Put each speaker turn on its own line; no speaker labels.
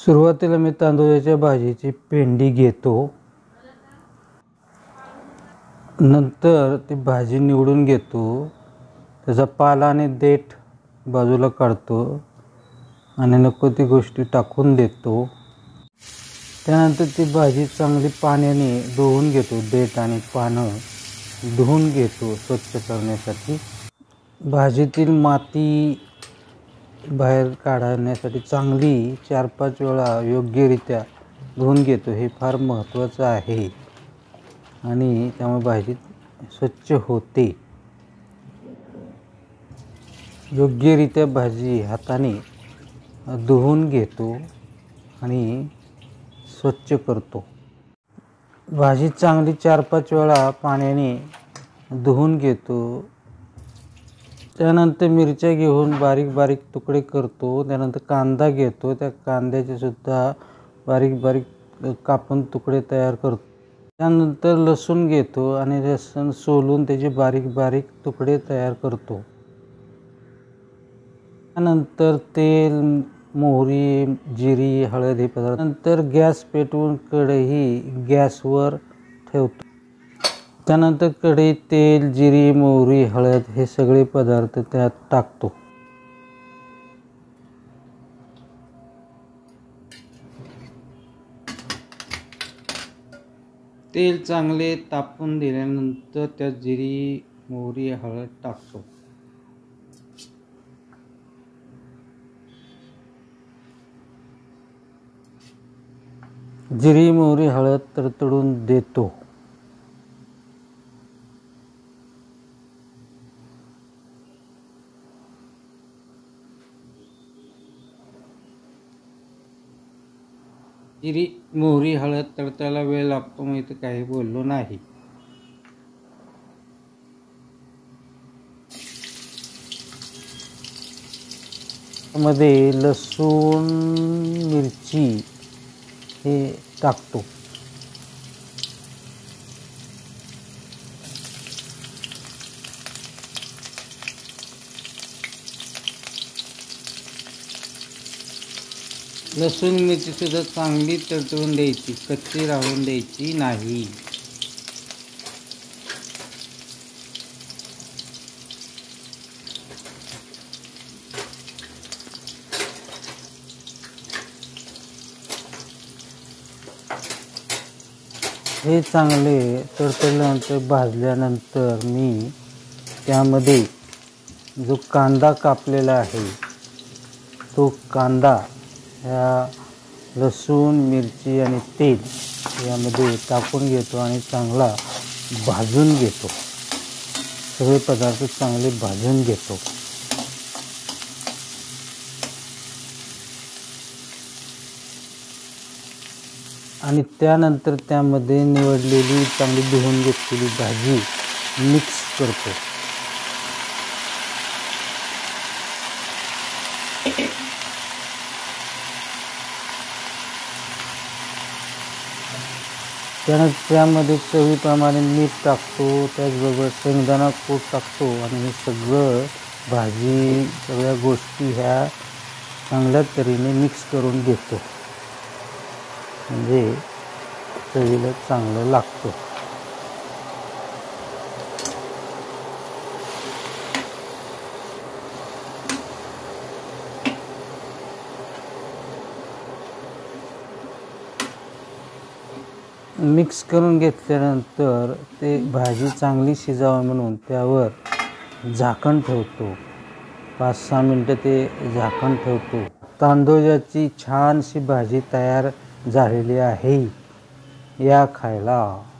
सुरुवातीला मी तांदूळाच्या भाजीची पेंडी घेतो, नंतर ती भाजी निवडून घेतो, त्याचा पाला आणि देठ बाजूला काढतो आणि नको ती गोष्टी टाकून देतो। त्यानंतर ती भाजी चांगली पाण्याने धुवून घेतो, देठ आणि पानं धुवून घेतो स्वच्छ करण्यासाठी। भाजीतील माती बाहेर काढण्यासाठी चांगली 4-5 वेळा योग्यरित्या धुवून घेतो, हे फार महत्त्वाचं आहे आणि त्यामुळे भाजी स्वच्छ होते। योग्यरित्या भाजी हाताने धुवून घेतो आणि स्वच्छ करतो। भाजी चांगली 4-5 वेळा पाण्याने धुवून घेतो। त्यानंतर मिरच्या घेऊन बारीक बारीक तुकडे करतो। त्यानंतर कांदा घेतो, त्या कांद्याचे सुद्धा बारीक बारीक कापून तुकडे तयार करतो। त्यानंतर लसूण घेतो आणि लसूण सोलून त्याचे बारीक बारीक तुकडे तयार करतो। त्यानंतर तेल, मोहरी, जिरी, हळद हे पदार्थ, नंतर गॅस पेटवून कढई गॅसवर ठेवतो। त्यानंतर कढईत तेल, जिरी, मोहरी, हळद हे सगळे पदार्थ त्यात टाकतो। तेल चांगले तापून दिल्यानंतर त्यात जिरी, मोहरी, हळद टाकतो। जिरी, मोहरी, हळद तडतडून देतो। जिरी, मोहरी, हळद तडतायला वेळ लागतो, मी इथे काही बोललो नाही। मध्ये लसूण, मिरची हे टाकतो। लसूण मिरची सुद्धा चांगली तडतडून द्यायची, कच्ची राहून द्यायची नाही। हे चांगले तडतडल्यानंतर भाजल्यानंतर मी त्यामध्ये जो कांदा कापलेला आहे तो कांदा ह्या लसूण, मिरची आणि तेल यामध्ये टाकून घेतो आणि चांगला भाजून घेतो। सगळे पदार्थ चांगले भाजून घेतो। आणि त्यानंतर त्यामध्ये निवडलेली चांगली धुवून घेतलेली भाजी मिक्स करतो। त्यानंतर त्यामध्ये चवीप्रमाणे मीठ टाकतो, त्याचबरोबर शेंगदाणा कूट टाकतो आणि हे सगळं भाजी सगळ्या गोष्टी ह्या चांगल्या तऱ्हेने मिक्स करून घेतो, म्हणजे चवीला चांगलं लागतं। मिक्स करून घेतल्यानंतर ते भाजी चांगली शिजावी म्हणून त्यावर झाकण ठेवतो। 5-6 मिनिटं ते झाकण ठेवतो। तांदूळाची छानशी भाजी तयार झालेली आहे, या खायला।